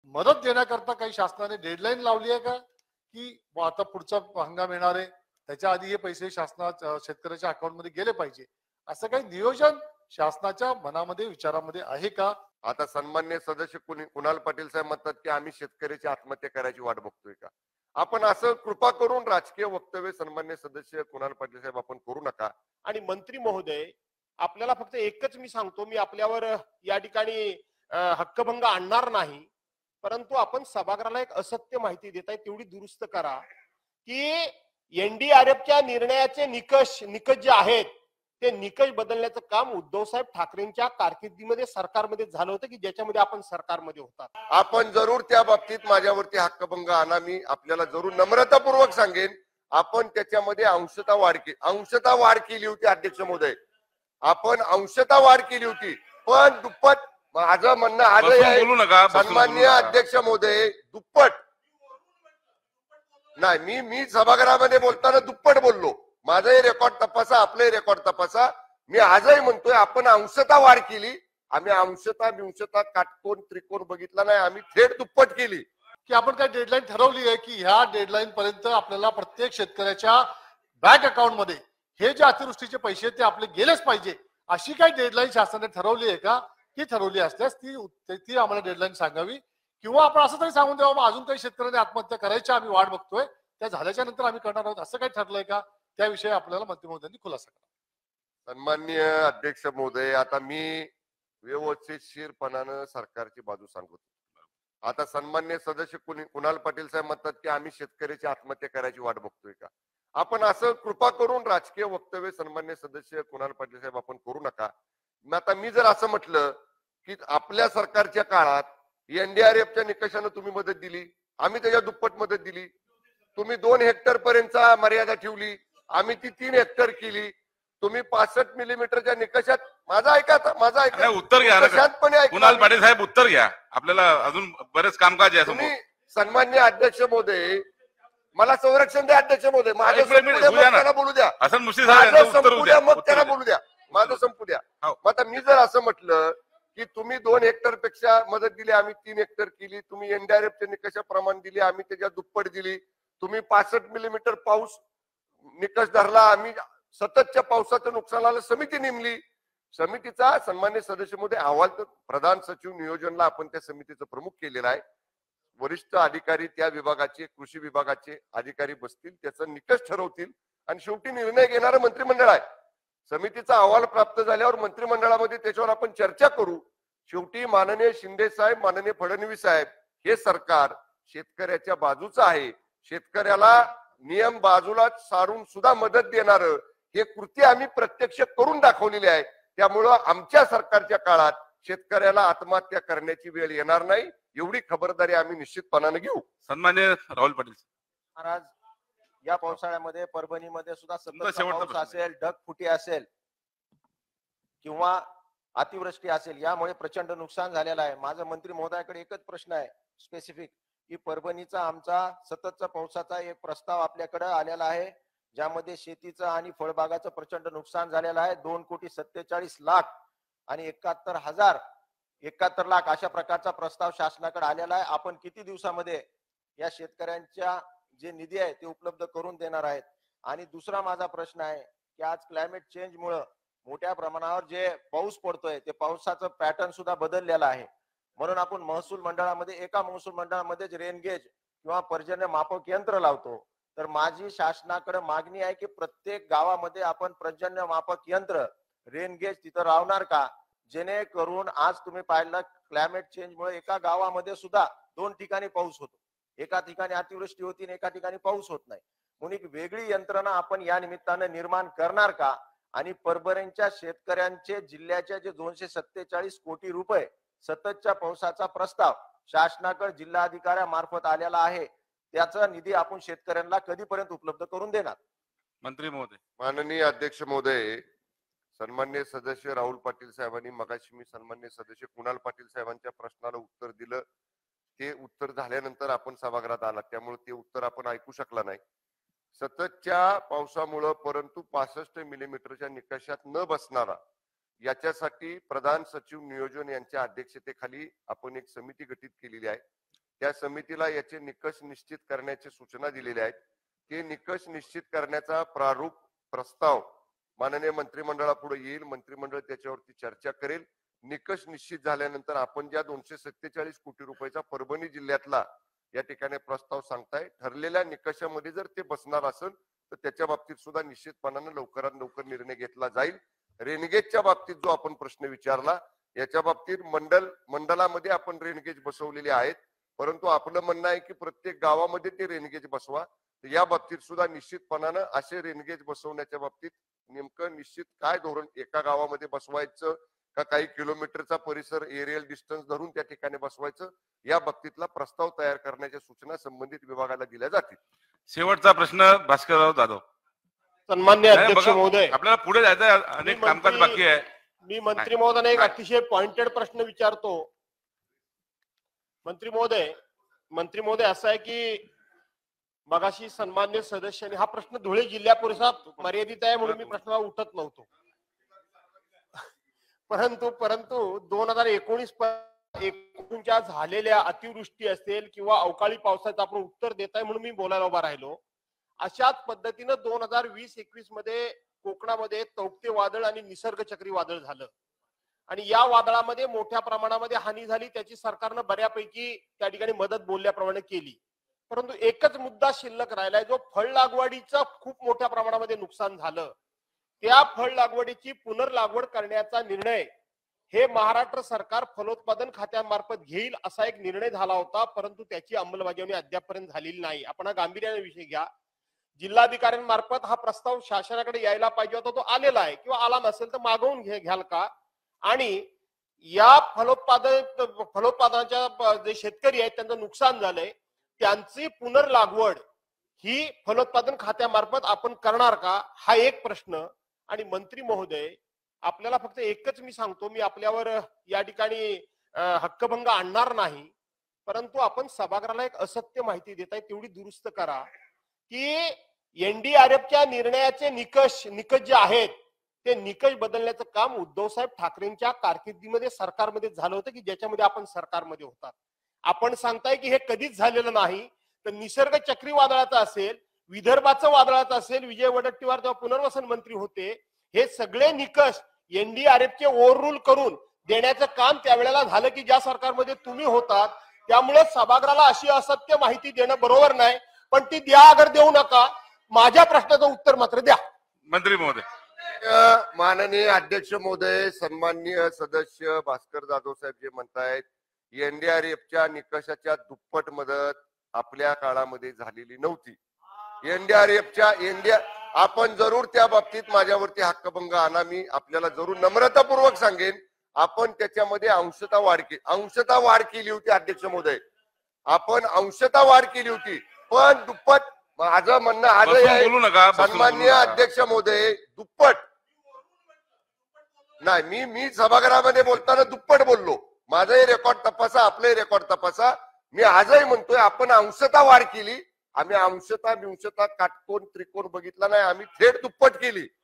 मदत देण्याकरता काही शासनाने डेडलाईन लावली आहे का, की आता पुढचा हंगाम येणार आहे त्याच्या आधी हे पैसे शासनात शेतकऱ्याच्या अकाउंटमध्ये गेले पाहिजे, असं काही नियोजन शासनाच्या मनामध्ये विचारामध्ये आहे का? आता सन्मान्य सदस्य कुणाल पाटील साहेब म्हणतात की आम्ही शेतकऱ्याची आत्महत्या करायची वाट बघतोय का? आपण असं कृपा करून राजकीय वक्तव्य सन्मान्य सदस्य कुणाल पाटील साहेब आपण करू नका. आणि मंत्री महोदय, आपल्याला फक्त एकच मी सांगतो, मी आपल्यावर या ठिकाणी हक्कभंग आणणार नाही, परंतु आपण सभागृहाला एक असत्य माहिती देताय तेवढी दुरुस्त करा की एनडीआरएफच्या निर्णयाचे निकष जे आहेत ते निकष बदलण्याचं काम उद्धव साहेब ठाकरेंच्या कारकिर्दीमध्ये सरकारमध्ये झालं होतं की ज्याच्यामध्ये आपण सरकारमध्ये होता. आपण जरूर त्या बाबतीत माझ्यावरती हक्कभंग आणा, मी आपल्याला जरूर नम्रतापूर्वक सांगेन. आपण त्याच्यामध्ये अंशतः वाढ केली होती अध्यक्ष महोदय, आपण अंशतः वाढ केली होती, पण दुप्पट माझं म्हणणं आजही आहे सन्माननीय अध्यक्ष महोदय, दुप्पट नाही. मी सभागृहामध्ये बोलताना दुप्पट बोललो. माझाही रेकॉर्ड तपासा, आपलंही रेकॉर्ड तपासा. मी आजही म्हणतोय आपण अंशतः वाढ केली. आम्ही अंशतः काटकोन त्रिकोण बघितला नाही, आम्ही थेट दुप्पट केली. की आपण काय डेडलाईन ठरवली आहे की ह्या डेडलाईन पर्यंत आपल्याला प्रत्येक शेतकऱ्याच्या बँक अकाउंट मध्ये हे जे अतिवृष्टीचे पैसे ते आपले गेलेच पाहिजे, अशी काही डेडलाईन शासनाने ठरवली आहे का? ती ठरवली असल्यास ती आम्हाला डेडलाईन सांगावी, किंवा आपण असं तरी सांगून द्यावं अजून काही शेतकऱ्यांनी आत्महत्या करायच्या आम्ही वाट बघतोय, त्या झाल्याच्या नंतर आम्ही करणार आहोत, असं काही ठरलंय का? त्याविषयी आपल्याला मंत्री महोदयांनी खुलासा करा. सन्माननीय अध्यक्ष महोदय, आता मी व्यवस्थितशीरपणानं सरकारची बाजू सांगतो. आता सन्मान्य सदस्य कुणाल पाटील साहेब म्हणतात की आम्ही शेतकऱ्याची आत्महत्या करायची वाट बघतोय का? आपण असं कृपा करून राजकीय वक्तव्य सन्मान्य सदस्य कुणाल पाटील साहेब आपण करू नका. आता मी जर असं म्हटलं की आपल्या सरकारच्या काळात एनडीआरएफच्या निकषानं तुम्ही मदत दिली, आम्ही त्याच्या दुप्पट मदत दिली. तुम्ही 2 हेक्टर पर्यंतचा मर्यादा ठेवली, आम्ही ती 3 हेक्टर केली. तुम्ही 65 मिलीमीटरच्या निकषात माझा ऐका उत्तर घ्या शांतपणे कुणाल पाटील साहेब, उत्तर घ्या. आपल्याला अजून बरेच कामकाज आहे. तुम्ही सन्मान्य अध्यक्ष महोदय, मला संरक्षण द्या अध्यक्ष महोदय, माझं त्यांना बोलू द्या, मग त्यांना बोलू द्या, माझं संपू द्या. आता मी जर असं म्हटलं की तुम्ही 2 हेक्टर पेक्षा मदत दिली, आम्ही 3 हेक्टर केली. तुम्ही एनडीआरएफच्या निकषाप्रमाणे दिली, आम्ही त्याच्या दुप्पट दिली. तुम्ही 65 मिलीमीटर पाऊस निकष धरला, आम्ही सततच्या पावसाचं नुकसानाला समिती नेमली. समितीचा सन्मान्य सदस्य मध्ये अहवाल तर प्रधान सचिव नियोजनला आपण त्या समितीचं प्रमुख केलेलं आहे. वरिष्ठ अधिकारी त्या विभागाचे, कृषी विभागाचे अधिकारी बसतील, त्याचा निकष ठरवतील आणि शेवटी निर्णय घेणारं मंत्रिमंडळ आहे. समितीचा अहवाल प्राप्त झाल्यावर मंत्रिमंडळामध्ये त्याच्यावर आपण चर्चा करू. शेवटी माननीय शिंदे साहेब, माननीय फडणवीस साहेब, हे सरकार शेतकऱ्याच्या बाजूचं आहे. शेतकऱ्याला नियम बाजूला सारून सुद्धा मदत देणार हे कृती आम्ही प्रत्यक्ष करून दाखवलेली आहे. त्यामुळं आमच्या सरकारच्या काळात शेतकऱ्याला आत्महत्या करण्याची वेळ येणार नाही, एवढी खबरदारी आम्ही निश्चितपणाने घेऊ. सन्मान्य राहुल पाटील महाराज, या पावसाळ्यामध्ये परभणीमध्ये सुद्धा सतत पाऊस असेल, ढगफुटी असेल किंवा अतिवृष्टी असेल, यामुळे प्रचंड नुकसान झालेलं आहे. माझा मंत्री महोदयाकडे एकच प्रश्न आहे स्पेसिफिक, की परभणीचा आमचा सततचा पावसाचा एक प्रस्ताव आपल्याकडे आलेला आहे, ज्यामध्ये शेतीचं आणि फळबागाचं प्रचंड नुकसान झालेलं आहे. 2,47,00,000 आणि 71 लाख अशा प्रकारचा प्रस्ताव शासनाकडे आलेला आहे. आपण किती दिवसामध्ये या शेतकऱ्यांच्या जे निधी आहे ते उपलब्ध करून देणार आहेत? आणि दुसरा माझा प्रश्न आहे की आज क्लायमेट चेंज मुळे मोठ्या प्रमाणावर जे पाऊस पडतोय ते पावसाचं पॅटर्न सुद्धा बदललेलं आहे. म्हणून आपण महसूल मंडळामध्ये एका महसूल मंडळामध्येच रेनगेज किंवा पर्जन्य मापक यंत्र लावतो. तर माझी शासनाकडे मागणी आहे की प्रत्येक गावामध्ये आपण पर्जन्य मापक यंत्र, रेनगेज तिथं लावणार का? जेणेकरून आज तुम्ही पाहिलं क्लायमेट चेंज मुळे एका गावामध्ये सुद्धा 2 ठिकाणी पाऊस होतो, एका ठिकाणी अतिवृष्टी होती आणि एका ठिकाणी पाऊस होत नाही. म्हणून एक वेगळी यंत्रणा आपण या निमित्ताने निर्माण करणार का? आणि परभणीच्या शेतकऱ्यांचे जिल्ह्याचे जे 247 कोटी रुपये सततच्या पावसाचा प्रस्ताव शासनाकडे जिल्हाधिकाऱ्यामार्फत आलेला आहे, त्याचा निधी आपण शेतकऱ्यांना कधीपर्यंत उपलब्ध करून देणार? मंत्री महोदय. माननीय अध्यक्ष महोदय, सन्मान्य सदस्य राहुल पाटील साहेबांनी मगाशी मी सन्मान्य सदस्य कुणाल पाटील साहेबांच्या प्रश्नाला उत्तर दिलं. ते उत्तर झाल्यानंतर आपण सभागृहात आलात, त्यामुळे ते उत्तर आपण ऐकू शकला नाही. सततच्या पावसामुळे परंतु 65 मिलीमीटरच्या निकषात न बसणारा, याच्यासाठी प्रधान सचिव नियोजन यांच्या अध्यक्षतेखाली आपण एक समिती गठीत केलेली आहे. त्या समितीला याचे निकष निश्चित करण्याची सूचना दिलेल्या आहेत. ते निकष निश्चित करण्याचा प्रारूप प्रस्ताव माननीय मंत्रिमंडळापुढे येईल. मंत्रिमंडळ त्याच्यावरती चर्चा करेल. निकष निश्चित झाल्यानंतर आपण ज्या 247 कोटी रुपयाचा परभणी जिल्ह्यातला या ठिकाणी प्रस्ताव सांगताय, ठरलेल्या निकषामध्ये जर ते बसणार असेल तर त्याच्या बाबतीत सुद्धा निश्चितपणाने लवकरात लवकर निर्णय घेतला जाईल. रेनगेजच्या बाबतीत जो आपण प्रश्न विचारला, याच्या बाबतीत मंडलामध्ये आपण रेनगेज बसवलेले आहेत, परंतु आपलं म्हणणं आहे की प्रत्येक गावामध्ये ते रेनगेज बसवा. या बाबतीत सुद्धा निश्चितपणानं असे रेनगेज बसवण्याच्या बाबतीत नेमकं निश्चित काय धोरण, एका गावामध्ये बसवायचं का काही किलोमीटरचा परिसर एरियल डिस्टन्स धरून त्या ठिकाणी बसवायचं, या बाबतीतला प्रस्ताव तयार करण्याच्या सूचना संबंधित विभागाला दिल्या जातील. शेवटचा प्रश्न भास्करराव जाधव. सन्मान्य अध्यक्ष महोदय, आपल्याला पुढे जायचं, अनेक कामकाज बाकी आहे. मी मंत्री महोदयांना एक अतिशय पॉइंटेड प्रश्न विचारतो. मंत्री महोदय असं आहे की मगाशी सन्मान्य सदस्यांनी हा प्रश्न धुळे जिल्हा परिषद मर्यादित आहे म्हणून मी प्रश्नाला उठत नव्हतो, परंतु 2019 झालेल्या अतिवृष्टी असेल किंवा अवकाळी पावसाचं आपण उत्तर देत आहे म्हणून मी बोलायला उभा राहिलो. अशाच पद्धतीनं 2020-21 मध्ये कोकणामध्ये तौक्ते वादळ आणि निसर्ग चक्रीवादळ झालं आणि या वादळामध्ये मोठ्या प्रमाणामध्ये हानी झाली. त्याची सरकारनं बऱ्यापैकी त्या ठिकाणी मदत बोलल्याप्रमाणे केली, परंतु एकच मुद्दा शिल्लक राहिलाय, जो फळ लागवडीचं खूप मोठ्या प्रमाणामध्ये नुकसान झालं. त्या फळ लागवडीची पुनर्लागवड करण्याचा निर्णय हे महाराष्ट्र सरकार फलोत्पादन खात्यामार्फत घेईल असा एक निर्णय झाला होता, परंतु त्याची अंमलबजावणी अद्यापपर्यंत झालेली नाही. आपण हा गांभीर्याने विषय घ्या. जिल्हाधिकाऱ्यांमार्फत हा प्रस्ताव शासनाकडे यायला पाहिजे होता, तो आलेला आहे किंवा आला नसेल तर मागवून घ्याल का? आणि या फलोत्पादनाच्या जे शेतकरी आहेत त्यांचं नुकसान झालंय, त्यांची पुनर्लागवड ही फलोत्पादन खात्यामार्फत आपण करणार का, हा एक प्रश्न. आणि मंत्री महोदय, आपल्याला फक्त एकच मी सांगतो, मी आपल्यावर या ठिकाणी हक्कभंग आणणार नाही, परंतु आपण सभागृहाला एक असत्य माहिती देताय, तेवढी दुरुस्त करा की एनडीआरएफच्या निर्णयाचे निकष जे आहेत ते निकष बदलण्याचं काम उद्धव साहेब ठाकरेंच्या कारकिर्दीमध्ये सरकारमध्ये झालं होतं की ज्याच्यामध्ये आपण सरकारमध्ये होतात. आपण सांगताय की हे कधीच झालेलं नाही. तर निसर्ग चक्रीवादळाचं असेल, विदर्भाचं वादळाचं असेल, विजय वडेट्टीवार जेव्हा पुनर्वसन मंत्री होते, हे सगळे निकष एनडीआरएफचे ओव्हररूल करून देण्याचं काम त्यावेळेला झालं की ज्या सरकारमध्ये तुम्ही होतात. त्यामुळे सभागृहाला अशी असत्य माहिती देणं बरोबर नाही, पण ती द्या अगर देऊ नका. माझ्या प्रश्नाचं उत्तर मात्र द्या. मंत्री महोदय. माननीय अध्यक्ष महोदय, सन्माननीय सदस्य भास्कर जाधव साहेब जे म्हणतायत, एनडीआरएफच्या निकषाच्या दुप्पट मदत आपल्या काळामध्ये झालेली नव्हती. आपण जरूर त्या बाबतीत माझ्यावरती हक्कभंग आणा, मी आपल्याला जरूर नम्रतापूर्वक सांगेन, आपण त्याच्यामध्ये अंशतः वाढ केली होती. अध्यक्ष महोदय, आपण अंशतः वाढ केली होती, पण दुप्पट. माझं म्हणणं आजही आहे सन्माननीय अध्यक्ष महोदय, दुप्पट नाही. मी सभागृहामध्ये बोलताना दुप्पट बोललो. माझंही रेकॉर्ड तपासा, आपलंही रेकॉर्ड तपासा. मी आजही म्हणतोय आपण अंशतः वाढ केली. आम्ही अंशतः काटकोन त्रिकोण बघितला नाही, आम्ही थेट दुप्पट केली.